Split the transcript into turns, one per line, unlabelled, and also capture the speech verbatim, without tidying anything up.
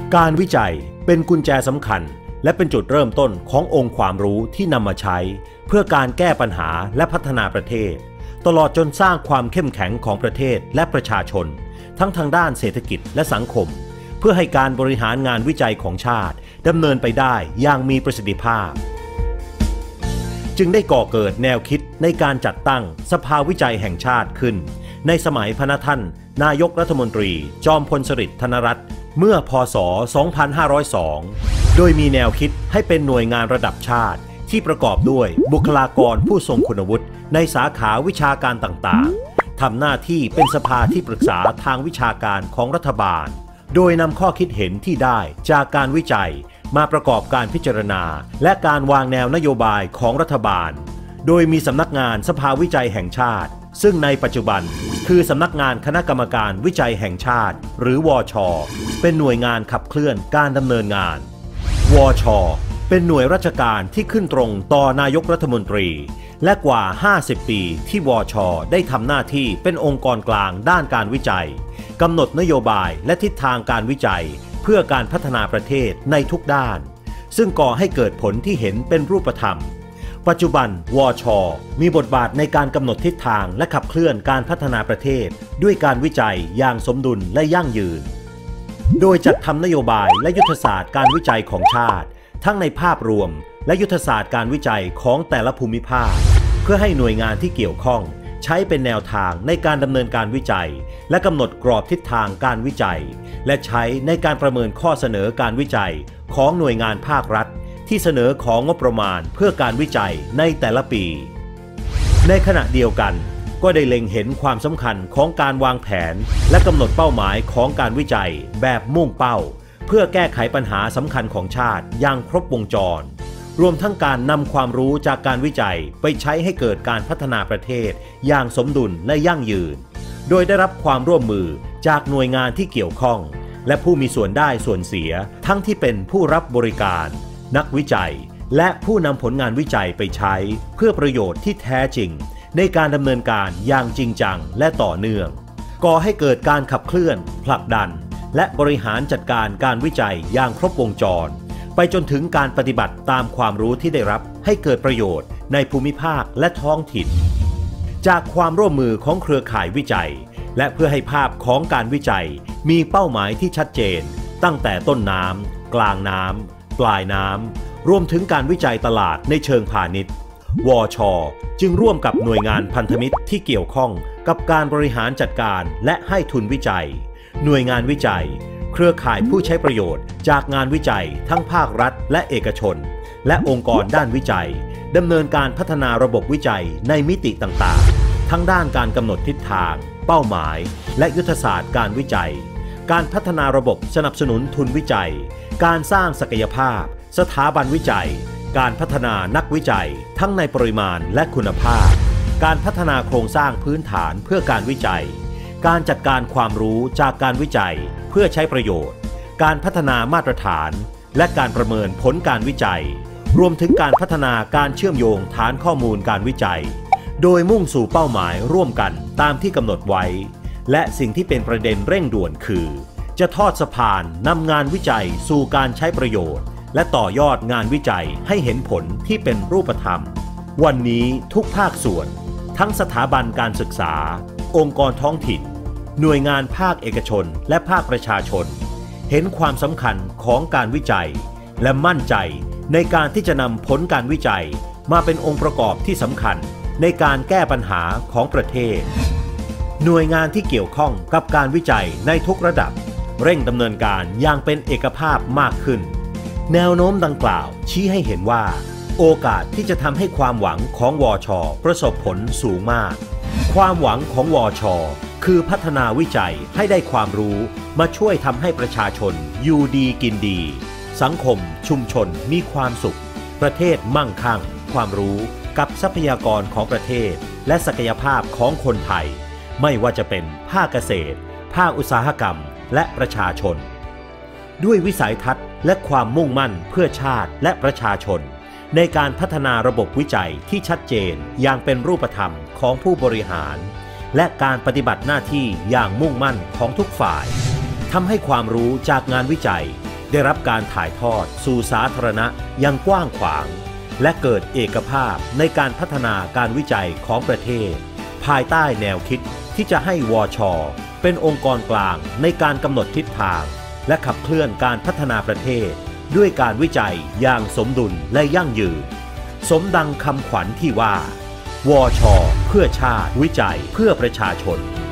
การวิจัยเป็นกุญแจสำคัญและเป็นจุดเริ่มต้นขององค์ความรู้ที่นำมาใช้เพื่อการแก้ปัญหาและพัฒนาประเทศตลอดจนสร้างความเข้มแข็งของประเทศและประชาชนทั้งทางด้านเศรษฐกิจและสังคมเพื่อให้การบริหารงานวิจัยของชาติดำเนินไปได้อย่างมีประสิทธิภาพจึงได้ก่อเกิดแนวคิดในการจัดตั้งสภาวิจัยแห่งชาติขึ้นในสมัยพระท่านนายกรัฐมนตรีจอมพลสฤษดิ์ธนรัตน์เมื่อพ.ศ. สองพันห้าร้อยสองโดยมีแนวคิดให้เป็นหน่วยงานระดับชาติที่ประกอบด้วยบุคลากรผู้ทรงคุณวุฒิในสาขาวิชาการต่างๆทำหน้าที่เป็นสภาที่ปรึกษาทางวิชาการของรัฐบาลโดยนำข้อคิดเห็นที่ได้จากการวิจัยมาประกอบการพิจารณาและการวางแนวนโยบายของรัฐบาลโดยมีสำนักงานสภาวิจัยแห่งชาติซึ่งในปัจจุบันคือสำนักงานคณะกรรมการวิจัยแห่งชาติหรือวช.เป็นหน่วยงานขับเคลื่อนการดำเนินงานวช.เป็นหน่วยราชการที่ขึ้นตรงต่อนายกรัฐมนตรีและกว่าห้าสิบปีที่วช.ได้ทำหน้าที่เป็นองค์กรกลางด้านการวิจัยกำหนดนโยบายและทิศทางการวิจัยเพื่อการพัฒนาประเทศในทุกด้านซึ่งก่อให้เกิดผลที่เห็นเป็นรูปธรรมปัจจุบันวช.มีบทบาทในการกำหนดทิศทางและขับเคลื่อนการพัฒนาประเทศด้วยการวิจัยอย่างสมดุลและยั่งยืนโดยจัดทำนโยบายและยุทธศาสตร์การวิจัยของชาติทั้งในภาพรวมและยุทธศาสตร์การวิจัยของแต่ละภูมิภาคเพื่อให้หน่วยงานที่เกี่ยวข้องใช้เป็นแนวทางในการดำเนินการวิจัยและกำหนดกรอบทิศทางการวิจัยและใช้ในการประเมินข้อเสนอการวิจัยของหน่วยงานภาครัฐที่เสนอของงบประมาณเพื่อการวิจัยในแต่ละปีในขณะเดียวกันก็ได้เล็งเห็นความสำคัญของการวางแผนและกำหนดเป้าหมายของการวิจัยแบบมุ่งเป้าเพื่อแก้ไขปัญหาสำคัญของชาติอย่างครบวงจรรวมทั้งการนำความรู้จากการวิจัยไปใช้ให้เกิดการพัฒนาประเทศอย่างสมดุลและยั่งยืนโดยได้รับความร่วมมือจากหน่วยงานที่เกี่ยวข้องและผู้มีส่วนได้ส่วนเสียทั้งที่เป็นผู้รับบริการนักวิจัยและผู้นำผลงานวิจัยไปใช้เพื่อประโยชน์ที่แท้จริงในการดำเนินการอย่างจริงจังและต่อเนื่องก่อให้เกิดการขับเคลื่อนผลักดันและบริหารจัดการการวิจัยอย่างครบวงจรไปจนถึงการปฏิบัติตามความรู้ที่ได้รับให้เกิดประโยชน์ในภูมิภาคและท้องถิ่นจากความร่วมมือของเครือข่ายวิจัยและเพื่อให้ภาพของการวิจัยมีเป้าหมายที่ชัดเจนตั้งแต่ต้นน้ำกลางน้ำปลายน้ำรวมถึงการวิจัยตลาดในเชิงพาณิชย์วช.จึงร่วมกับหน่วยงานพันธมิตรที่เกี่ยวข้องกับการบริหารจัดการและให้ทุนวิจัยหน่วยงานวิจัยเครือข่ายผู้ใช้ประโยชน์จากงานวิจัยทั้งภาครัฐและเอกชนและองค์กรด้านวิจัยดำเนินการพัฒนาระบบวิจัยในมิติต่างๆทั้งด้านการกำหนดทิศทางเป้าหมายและยุทธศาสตร์การวิจัยการพัฒนาระบบสนับสนุนทุนวิจัยการสร้างศักยภาพสถาบันวิจัยการพัฒนานักวิจัยทั้งในปริมาณและคุณภาพการพัฒนาโครงสร้างพื้นฐานเพื่อการวิจัยการจัดการความรู้จากการวิจัยเพื่อใช้ประโยชน์การพัฒนามาตรฐานและการประเมินผลการวิจัยรวมถึงการพัฒนาการเชื่อมโยงฐานข้อมูลการวิจัยโดยมุ่งสู่เป้าหมายร่วมกันตามที่กำหนดไว้และสิ่งที่เป็นประเด็นเร่งด่วนคือจะทอดสะพานนำงานวิจัยสู่การใช้ประโยชน์และต่อยอดงานวิจัยให้เห็นผลที่เป็นรูปธรรมวันนี้ทุกภาคส่วนทั้งสถาบันการศึกษาองค์กรท้องถิ่นหน่วยงานภาคเอกชนและภาคประชาชนเห็นความสำคัญของการวิจัยและมั่นใจในการที่จะนำผลการวิจัยมาเป็นองค์ประกอบที่สำคัญในการแก้ปัญหาของประเทศหน่วยงานที่เกี่ยวข้องกับการวิจัยในทุกระดับเร่งดำเนินการอย่างเป็นเอกภาพมากขึ้นแนวโน้มดังกล่าวชี้ให้เห็นว่าโอกาสที่จะทำให้ความหวังของวช.ประสบผลสูงมากความหวังของวช.คือพัฒนาวิจัยให้ได้ความรู้มาช่วยทำให้ประชาชนอยู่ดีกินดีสังคมชุมชนมีความสุขประเทศมั่งคั่งความรู้กับทรัพยากรของประเทศและศักยภาพของคนไทยไม่ว่าจะเป็นภาคเกษตรภาคอุตสาหกรรมและประชาชนด้วยวิสัยทัศน์และความมุ่งมั่นเพื่อชาติและประชาชนในการพัฒนาระบบวิจัยที่ชัดเจนอย่างเป็นรูปธรรมของผู้บริหารและการปฏิบัติหน้าที่อย่างมุ่งมั่นของทุกฝ่ายทำให้ความรู้จากงานวิจัยได้รับการถ่ายทอดสู่สาธารณะอย่างกว้างขวางและเกิดเอกภาพในการพัฒนาการวิจัยของประเทศภายใต้แนวคิดที่จะให้วช.เป็นองค์กรกลางในการกำหนดทิศทางและขับเคลื่อนการพัฒนาประเทศด้วยการวิจัยอย่างสมดุลและยั่งยืนสมดังคำขวัญที่ว่าวช.เพื่อชาติวิจัยเพื่อประชาชน